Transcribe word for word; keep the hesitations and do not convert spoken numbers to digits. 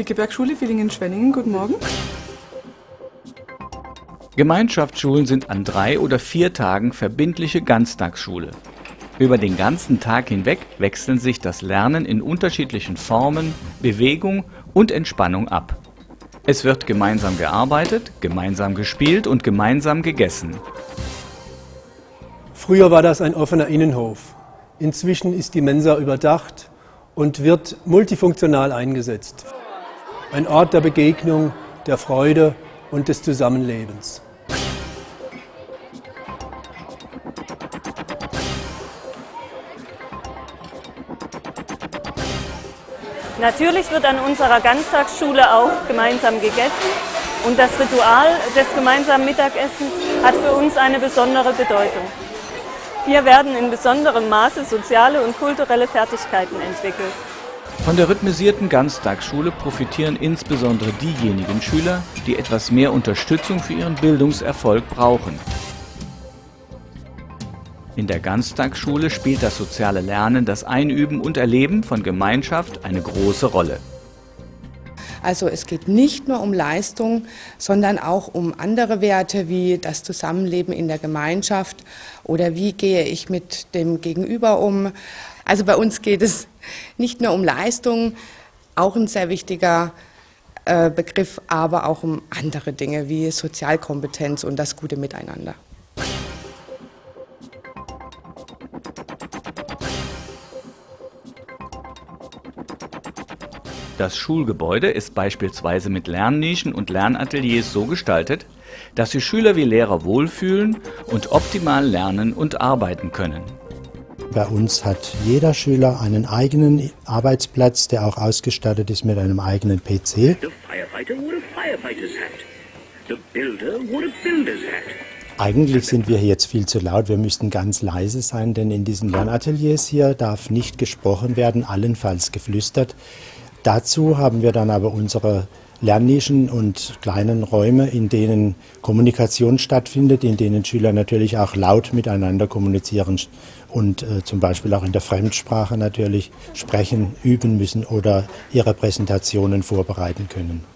Blickeberg-Schule Villingen-Schwenningen. Guten Morgen. Gemeinschaftsschulen sind an drei oder vier Tagen verbindliche Ganztagsschule. Über den ganzen Tag hinweg wechseln sich das Lernen in unterschiedlichen Formen, Bewegung und Entspannung ab. Es wird gemeinsam gearbeitet, gemeinsam gespielt und gemeinsam gegessen. Früher war das ein offener Innenhof. Inzwischen ist die Mensa überdacht und wird multifunktional eingesetzt. Ein Ort der Begegnung, der Freude und des Zusammenlebens. Natürlich wird an unserer Ganztagsschule auch gemeinsam gegessen und das Ritual des gemeinsamen Mittagessens hat für uns eine besondere Bedeutung. Hier werden in besonderem Maße soziale und kulturelle Fertigkeiten entwickelt. Von der rhythmisierten Ganztagsschule profitieren insbesondere diejenigen Schüler, die etwas mehr Unterstützung für ihren Bildungserfolg brauchen. In der Ganztagsschule spielt das soziale Lernen, das Einüben und Erleben von Gemeinschaft eine große Rolle. Also es geht nicht nur um Leistung, sondern auch um andere Werte wie das Zusammenleben in der Gemeinschaft oder wie gehe ich mit dem Gegenüber um. Also bei uns geht es nicht nur um Leistung, auch ein sehr wichtiger äh, Begriff, aber auch um andere Dinge wie Sozialkompetenz und das gute Miteinander. Das Schulgebäude ist beispielsweise mit Lernnischen und Lernateliers so gestaltet, dass sich Schüler wie Lehrer wohlfühlen und optimal lernen und arbeiten können. Bei uns hat jeder Schüler einen eigenen Arbeitsplatz, der auch ausgestattet ist mit einem eigenen P C. Eigentlich sind wir jetzt viel zu laut, wir müssten ganz leise sein, denn in diesen Lernateliers hier darf nicht gesprochen werden, allenfalls geflüstert. Dazu haben wir dann aber unsere Lernnischen und kleinen Räume, in denen Kommunikation stattfindet, in denen Schüler natürlich auch laut miteinander kommunizieren und äh, zum Beispiel auch in der Fremdsprache natürlich sprechen, üben müssen oder ihre Präsentationen vorbereiten können.